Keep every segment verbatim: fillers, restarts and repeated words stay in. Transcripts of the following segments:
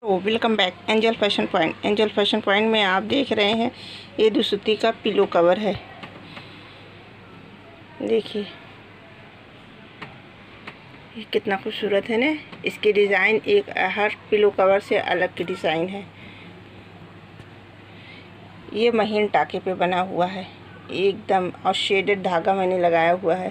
ओ welcome back angel fashion point. Angel fashion point में आप देख रहे हैं ये दुसूती का पिलो कवर है। देखिए ये कितना खूबसूरत है ना। इसकी डिज़ाइन एक हर पिलो कवर से अलग की डिज़ाइन है। ये महीन टाके पे बना हुआ है एकदम, और शेडेड धागा मैंने लगाया हुआ है।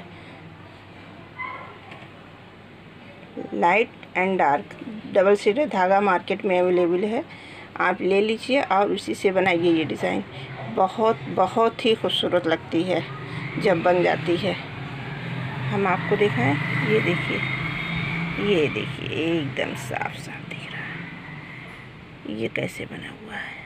Light and dark double shaded धागा मार्केट में अवेलेबल है, आप ले लीजिए और उसी से बनाइए। ये डिज़ाइन बहुत बहुत ही खूबसूरत लगती है जब बन जाती है। हम आपको दिखाएं, ये देखिए, ये देखिए एकदम साफ साफ दिख रहा है ये कैसे बना हुआ है।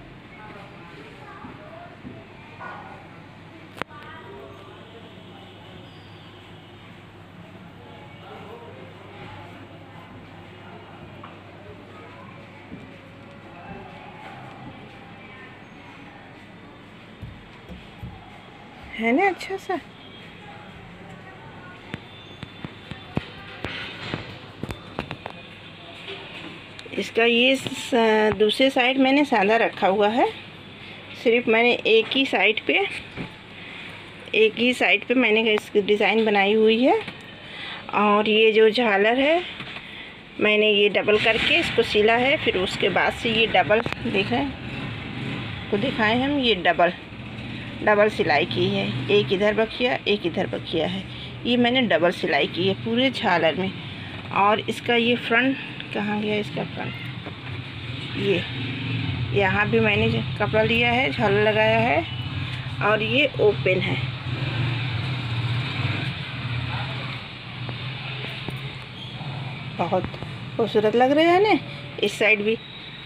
है ना अच्छा सा। इसका ये दूसरे साइड मैंने सादा रखा हुआ है, सिर्फ मैंने एक ही साइड पे एक ही साइड पे मैंने इसकी डिज़ाइन बनाई हुई है। और ये जो झालर है मैंने ये डबल करके इसको सिला है। फिर उसके बाद से ये डबल देख रहे हैं, को दिखाएं हम, ये डबल डबल सिलाई की है। एक इधर बखिया एक इधर बखिया है, ये मैंने डबल सिलाई की है पूरे झालर में। और इसका ये फ्रंट कहाँ गया, इसका फ्रंट ये यहाँ भी मैंने कपड़ा लिया है, झालर लगाया है और ये ओपन है। बहुत खूबसूरत लग रहा है ना। इस साइड भी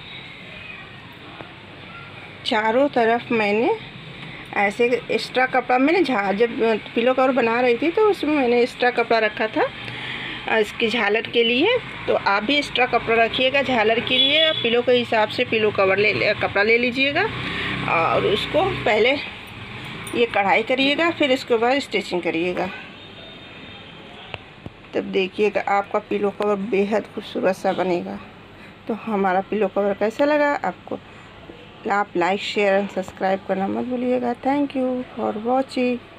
चारों तरफ मैंने ऐसे एक्स्ट्रा कपड़ा मैंने झा जब पिलो कवर बना रही थी तो उसमें मैंने एक्स्ट्रा कपड़ा रखा था इसकी झालर के लिए। तो आप भी एक्स्ट्रा कपड़ा रखिएगा झालर के लिए। पिलो के हिसाब से पिलो कवर ले, ले कपड़ा ले लीजिएगा और उसको पहले ये कढ़ाई करिएगा, फिर इसके बाद स्टिचिंग करिएगा। तब देखिएगा आपका पिलो कवर बेहद खूबसूरत सा बनेगा। तो हमारा पिलो कवर कैसा लगा आपको, आप लाइक शेयर एंड सब्सक्राइब करना मत भूलिएगा। Thank you for watching.